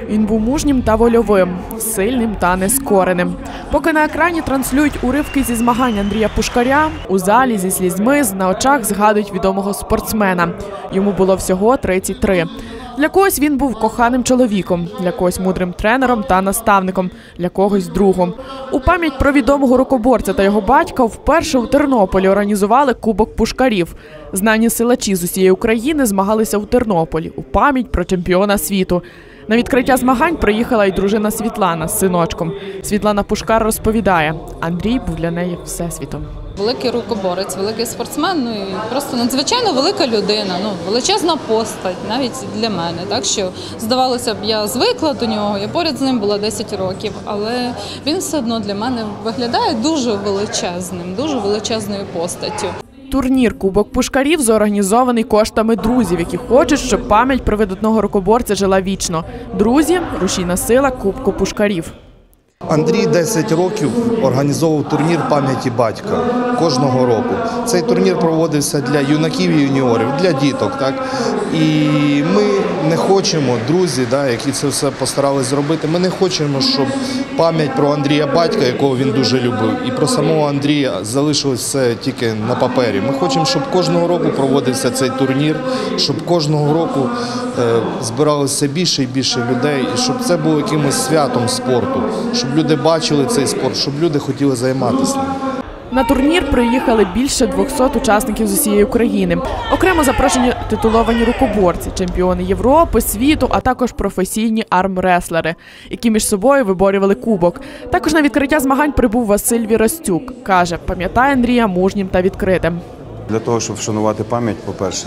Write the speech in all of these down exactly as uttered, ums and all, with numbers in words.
Він був мужнім та вольовим, сильним та нескореним. Поки на екрані транслюють уривки зі змагань Андрія Пушкаря, у залі зі слізьми на очах згадують відомого спортсмена. Йому було всього тридцять три. Для когось він був коханим чоловіком, для когось мудрим тренером та наставником, для когось другом. У пам'ять про відомого рукоборця та його батька вперше у Тернополі організували Кубок Пушкарів. Знані силачі з усієї України змагалися у Тернополі у пам'ять про чемпіона світу. На відкриття змагань приїхала й дружина Світлана з синочком. Світлана Пушкар розповідає, Андрій був для неї всесвітом. Великий рукоборець, великий спортсмен, ну і просто надзвичайно велика людина, ну величезна постать навіть для мене. Так що, здавалося б, я звикла до нього, я поряд з ним була десять років, але він все одно для мене виглядає дуже величезним, дуже величезною постаттю. Турнір «Кубок Пушкарів» зорганізований коштами друзів, які хочуть, щоб пам'ять про видатного рукоборця жила вічно. Друзі – рушійна сила Кубку Пушкарів. Андрій десять років організовував турнір пам'яті батька кожного року. Цей турнір проводився для юнаків і юніорів, для діток. Так? І ми не хочемо, друзі, да, які це все постарались зробити, ми не хочемо, щоб пам'ять про Андрія батька, якого він дуже любив, і про самого Андрія залишилось все тільки на папері. Ми хочемо, щоб кожного року проводився цей турнір, щоб кожного року е, збиралося більше і більше людей, і щоб це було якимось святом спорту, щоб люди бачили цей спорт, щоб люди хотіли займатися ним. На турнір приїхали більше двохсот учасників з усієї України. Окремо запрошені титуловані рукоборці, чемпіони Європи, світу, а також професійні армреслери, які між собою виборювали кубок. Також на відкриття змагань прибув Василь Віростюк. Каже, пам'ятає Андрія мужнім та відкритим. Для того, щоб вшанувати пам'ять, по-перше,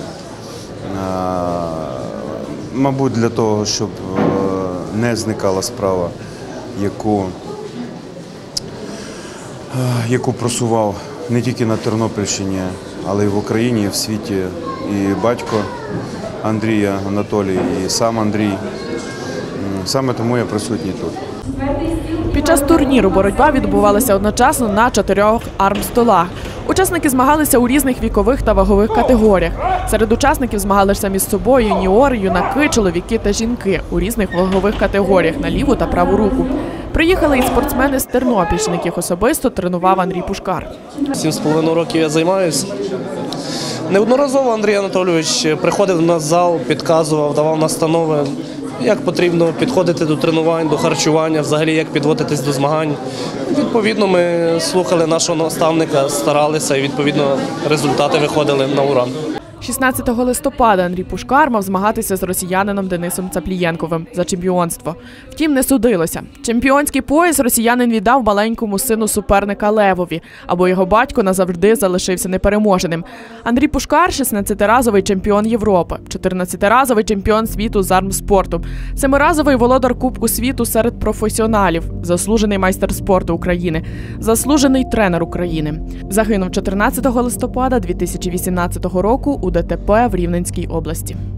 мабуть, для того, щоб не зникала справа, яку яку просував не тільки на Тернопільщині, але й в Україні, і в світі і батько Андрія, Анатолій, і сам Андрій. Саме тому я присутній тут. Під час турніру боротьба відбувалася одночасно на чотирьох армстолах. Учасники змагалися у різних вікових та вагових категоріях. Серед учасників змагалися між собою юніори, юнаки, чоловіки та жінки у різних вагових категоріях на ліву та праву руку. Приїхали і спортсмени з Тернопільщини, яких особисто тренував Андрій Пушкар. Сім з половиною років я займаюся. Неодноразово Андрій Анатолійович приходив на зал, підказував, давав настанови, як потрібно підходити до тренувань, до харчування, взагалі як підводитись до змагань. Відповідно, ми слухали нашого наставника, старалися і, відповідно, результати виходили на ура. шістнадцятого листопада Андрій Пушкар мав змагатися з росіянином Денисом Цаплієнковим за чемпіонство. Втім, не судилося. Чемпіонський пояс росіянин віддав маленькому сину суперника Левові, або його батько назавжди залишився непереможеним. Андрій Пушкар – шістнадцятиразовий чемпіон Європи, чотирнадцятиразовий чемпіон світу з армспорту, семиразовий володар Кубку світу серед професіоналів, заслужений майстер спорту України, заслужений тренер України. Загинув чотирнадцятого листопада дві тисячі вісімнадцятого року у ДТП в Рівненській області.